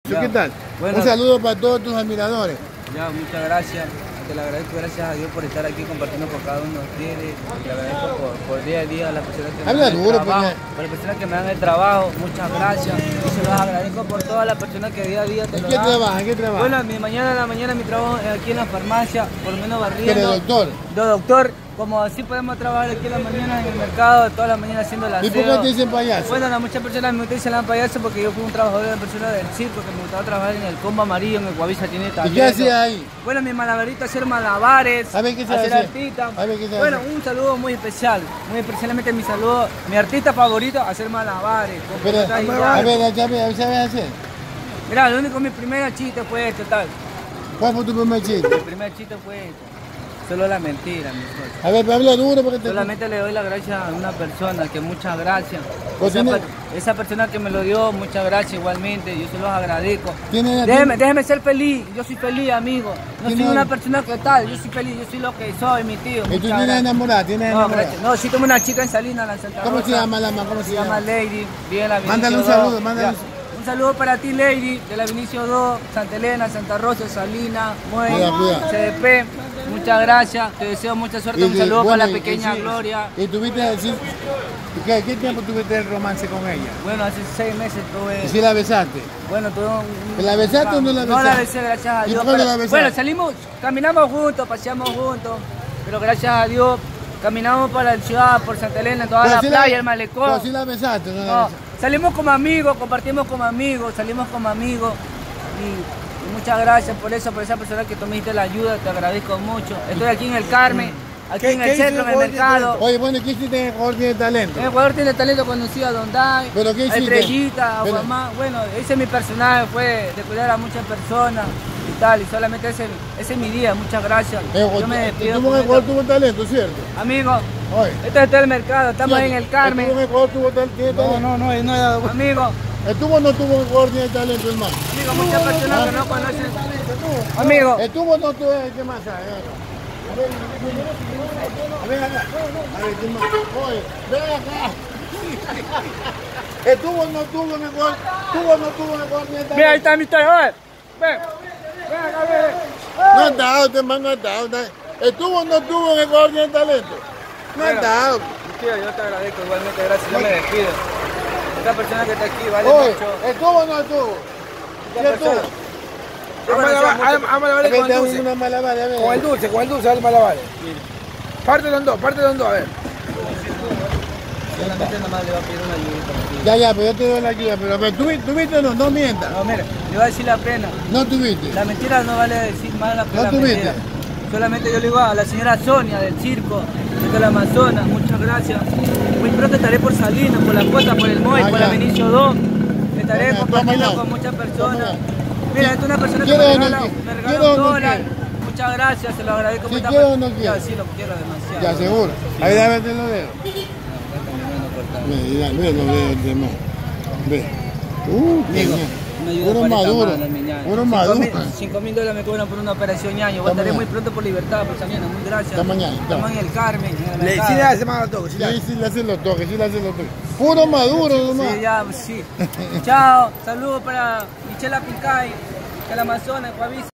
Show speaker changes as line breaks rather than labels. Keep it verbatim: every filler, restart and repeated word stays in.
Ya. ¿Qué tal?
Bueno,
un saludo para todos tus admiradores.
Ya, muchas gracias. Te le agradezco, gracias a Dios por estar aquí compartiendo con cada uno de ustedes. Le agradezco por, por día a día a las personas que me
Habla
dan el
duro,
trabajo,
pues,
por las personas que me dan el trabajo. Muchas gracias. Y se los agradezco por todas las personas que día a día te
¿En
lo
qué
dan.
trabajas? ¿En qué trabajas?
Bueno, mi mañana a la mañana mi trabajo es aquí en la farmacia, por lo menos barriendo.
¿Pero doctor?
Do, doctor, como así podemos trabajar aquí en la mañana en el mercado, todas las mañanas haciendo la
¿Y por qué te dicen payaso?
Bueno, a muchas personas me dicen la payaso porque yo fui un trabajador de persona del circo que me gustaba trabajar en el combo amarillo, en el Guavisa tiene talento.
¿Y qué hacía ahí?
Bueno, mi malabarito hacer malabares,
A ver, ¿qué se
hacer
hace?
artista.
A ver, ¿qué se
Bueno,
hace?
un saludo muy especial, muy especialmente mi saludo, mi artista favorito, hacer malabares.
Pero, a ver, a ver, ¿sabes hacer?
Mira, lo único, mi primer chiste fue este, tal.
¿Cuál fue tu primer chiste?
Mi primer chiste fue este. Solo la mentira, mi socio.
A ver, habla duro porque te...
Solamente le doy las gracias a una persona, que muchas gracias.
Pues
Esa,
tiene...
per esa persona que me lo dio, muchas gracias igualmente, yo se los agradezco.
¿Tiene...
Déjeme, déjeme ser feliz, yo soy feliz, amigo. No soy
¿Tiene...
una persona que tal, yo soy feliz, yo soy lo que soy, mi tío.
¿Y tú tienes enamorada? ¿Tienes
No,
enamorada?
gracias. No, sí tengo una chica en Salinas, la Santa
¿Cómo
Rosa.
se llama la mamá? ¿Cómo se,
Se llama Lady, bien la
Mándale un
Vinicio
saludo,
dos.
mándale un...
Un saludo para ti, Lady, de la Vinicio dos, Santa Elena, Santa Rosa, Salinas, Muelle,
Cuida, cuida.
C D P. Muchas gracias, te deseo mucha suerte. Un
Y-
saludo
bueno,
para la
y-
pequeña
y sí,
Gloria.
¿Y tuviste decir... ¿Qué, ¿Qué tiempo tuviste el romance con ella?
Bueno, hace seis meses tuve.
¿Y si la besaste?
Bueno, tuve un.
¿La besaste o no la
No la
besaste?
besé, gracias a
¿Y
Dios.
por qué no
pero-
la besaste?
Bueno, salimos, caminamos juntos, paseamos juntos. Pero gracias a Dios, caminamos para la ciudad, por Santa Elena, toda
Pero
la
sí
playa,
la-
el malecón.
Pero si la besaste, ¿no? la
No,
besaste?
salimos como amigos, compartimos como amigos, salimos como amigos. Y, y muchas gracias por eso, por esa persona que tú me diste la ayuda, te agradezco mucho. Estoy aquí en el Carmen, aquí
¿Qué-
en
qué
el centro, en el
hizo el
mercado.
Oye, bueno, ¿qué hiciste en el Jugador Tiene Talento?
En Ecuador tiene talento, conocí a Don Dai,
¿Pero qué
a
hiciste?
Estrellita, a
Pero-
Guamá. Bueno, ese es mi personaje, fue de cuidar a muchas personas y tal, y solamente ese, ese es mi día, muchas gracias.
Eh,
Yo me despido.
Estuvo en
con
el Jugador
esto.
Tuvo Talento, ¿cierto?
Amigo,
Oye.
esto es todo el mercado, estamos ahí en el Carmen.
¿Estuvo en el Jugador Tuvo Tal- Tiene Talento?
no, no, no era... Amigo,
¿Estuvo o no estuvo en el Jugador Tiene Talento, hermano?
amigo, muchas personas que no conocen. Amigo,
¿Estuvo o no estuvo? ¿Qué más hay? A ver, a ver acá. A ver, ¿qué más? Oye, ven acá. ¿Estuvo o no estuvo en el Jugador? ¿Estuvo o no estuvo en el Jugador Tiene Talento?
mira, ahí está mi historia, oye. Ven, ven acá, ven.
No ha estado, este man no ha estado. ¿Estuvo o no estuvo en el Jugador Tiene Talento? No ha
Mira.
estado.
Mi tío, yo te agradezco igualmente, gracias, yo me despido. Esta persona que está aquí vale
Oye,
mucho.
¿estuvo o no estuvo? ¿Qué
Esta
estuvo?
persona. Yo conocía mucho-
Vamos a malabares con el dulce.
Una malabar, a ver.
Con el dulce, con el dulce, dale malabares. Parte de dos, parte de dos, a ver.
Solamente nomás le va a pedir una ayudita. mi tío.
Ya, ya, pero yo te doy la ayuda. Pero, pero ¿tuviste, ¿tuviste o no? No mientas.
No, mira, le voy a decir la pena.
No tuviste.
La mentira no vale decir más la que
¿No
la
tuviste?
mentira. Solamente yo le digo a la señora Sonia del circo, de la Amazonas, muchas gracias. Muy pronto estaré por Salinas, por la costa, por el Moy,
Ah,
por
ya.
la Vinicio dos. Estaré
Toma,
compartiendo
toma ya.
con muchas personas.
Toma
Mira, esta es una persona que
¿Quiere
me
o no
regala,
quiere?
me
¿Quiere
regala
o
un
no
dólar.
quiere?
Muchas gracias, se lo agradezco.
¿Sí
Esta
quiere o
per-
no quiere?
Ya, sí, lo quiero demasiado.
Ya, seguro.
Sí.
Ahí dame los dedos.
Acá mi mano cortada.
Ve, ya, ve los dedos de más. Ve. Uh, qué
Amigo,
bien.
una ayuda
Uno
para esta
maduro.
mano, mi ñaño.
Uno
Cinco
maduro.
mil- Cinco mil dólares me cobran por una operación ñaño.
Hasta
Estaré
mañana.
muy pronto por libertad, pues mañana. Muy gracias.
Hasta mañana, chao.
Estamos en el Carmen, en el
Le,
mercado.
sí le hace más al toque, sí le hace.
Sí, sí, le hacen los toques, sí le hacen los toques. Puro maduro nomás.
Sí, ya, sí. Chao. Saludos para Michela Picay, que la Amazonas, Guavisa.